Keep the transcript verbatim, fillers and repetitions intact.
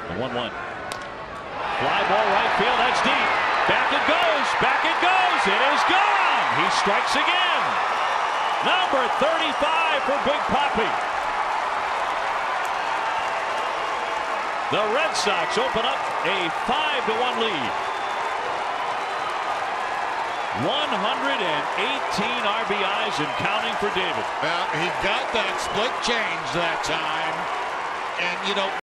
The one one. Fly ball right field. That's deep. Back it goes. Back it goes. It is gone. He strikes again. Number thirty-five for Big Papi. The Red Sox open up a five to one lead. one hundred eighteen R B Is and counting for David. Well, he got that split change that time, and you know.